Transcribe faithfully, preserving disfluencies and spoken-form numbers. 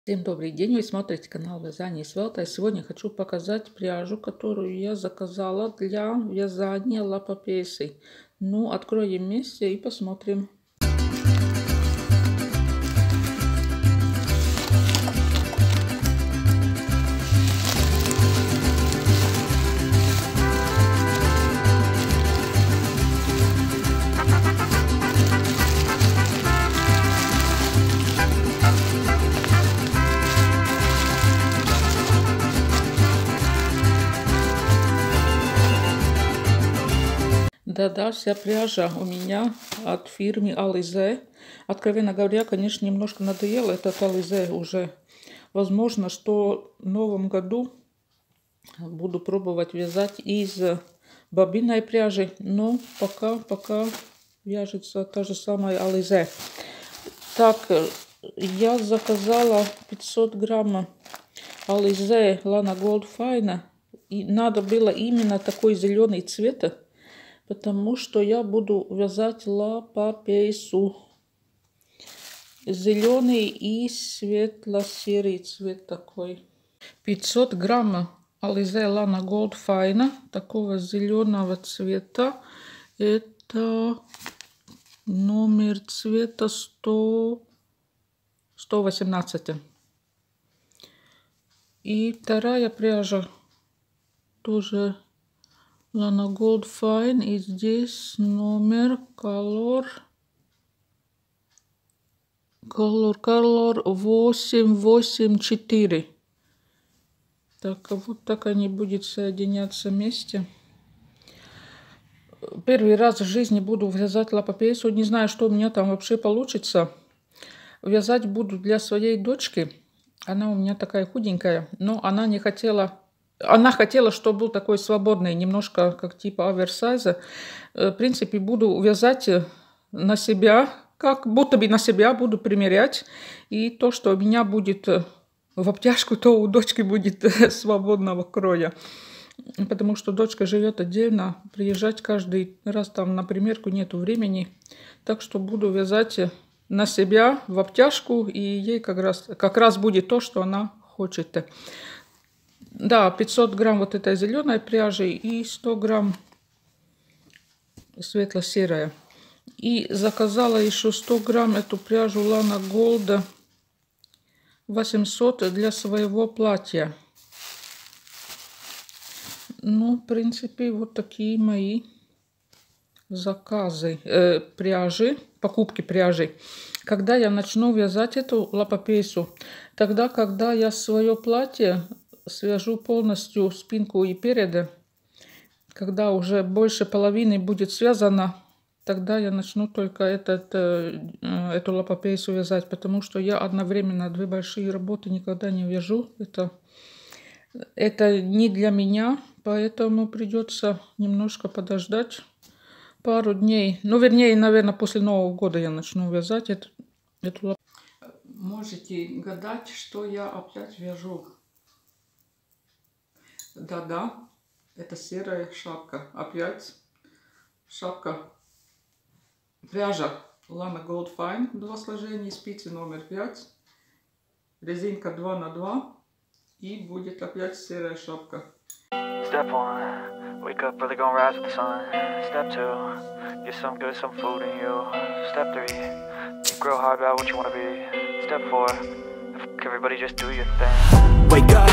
Всем добрый день! Вы смотрите канал Вязание с Велтой. Сегодня хочу показать пряжу, которую я заказала для вязания лапапейсы. Ну, откроем вместе и посмотрим. Да-да, вся пряжа у меня от фирмы Alize. Откровенно говоря, конечно, немножко надоело этот Alize уже. Возможно, что в новом году буду пробовать вязать из бобинной пряжи. Но пока, пока вяжется та же самая Alize. Так, я заказала пятьсот грамм Alize Lana Gold Fine. И надо было именно такой зеленый цвет. Потому что я буду вязать лапапейсу. Зеленый и светло-серый цвет такой. пятьсот грамм Alize Lana Gold Fine. Такого зеленого цвета. Это номер цвета сто, сто восемнадцать. И вторая пряжа тоже Lana Gold Fine, и здесь номер Color Color Color восемь восемь четыре. Так, вот так они будут соединяться вместе. Первый раз в жизни буду вязать лапапейсу. Не знаю, что у меня там вообще получится. Вязать буду для своей дочки. Она у меня такая худенькая, но она не хотела... Она хотела, чтобы был такой свободный, немножко как типа оверсайза. В принципе, буду вязать на себя, как будто бы на себя буду примерять. И то, что у меня будет в обтяжку, то у дочки будет свободного кроя. Потому что дочка живет отдельно, приезжать каждый раз там на примерку нету времени. Так что буду вязать на себя в обтяжку, и ей как раз, как раз будет то, что она хочет. Да, пятьсот грамм вот этой зеленой пряжи и сто грамм светло-серая. И заказала еще сто грамм эту пряжу Lana Gold восемьсот для своего платья. Ну, в принципе, вот такие мои заказы э, пряжи, покупки пряжи. Когда я начну вязать эту лапапейсу? Тогда, когда я свое платье свяжу полностью спинку и переда, когда уже больше половины будет связано, тогда я начну только этот, эту лапапейсу вязать, потому что я одновременно две большие работы никогда не вяжу. Это, это не для меня, поэтому придется немножко подождать пару дней. Ну, вернее, наверное, после Нового года я начну вязать эту, эту лапапейсу. Можете гадать, что я опять вяжу. Да-да, это серая шапка. Опять шапка. Пряжа Lana Gold Fine, два сложения, спицы номер пять, резинка два на два, и будет опять серая шапка. Step one, wake up early, gonna rise with the sun. Step two, get some good, some food in you. Step three, think real hard about what you wanna be. Step four, everybody just do your thing. Wake up,